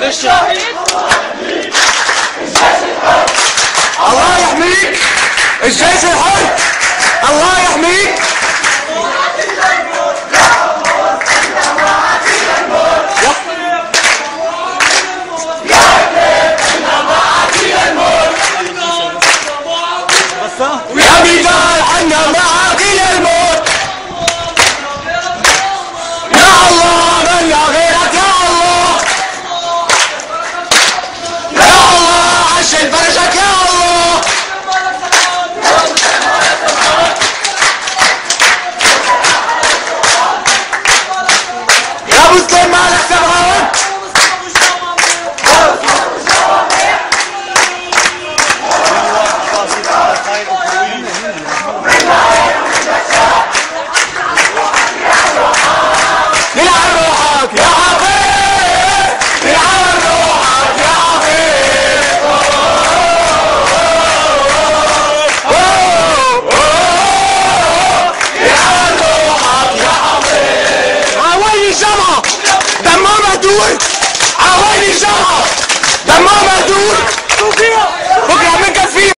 الشهيد. الله يحميك الجيش الحر، الله يحميك. يا بلال عنا معاك الى الموت، يا الله من لا غيرك، يا الله يا الله عشان فرجك، يا الله يا مسلم مالك سبعان. نلعب روحك يا حفيظ، نلعب روحك يا حفيظ. نلعب روحك يا حفيظ. عويني الجمعة دمها مهدور، عويني الجمعة دمها مهدور.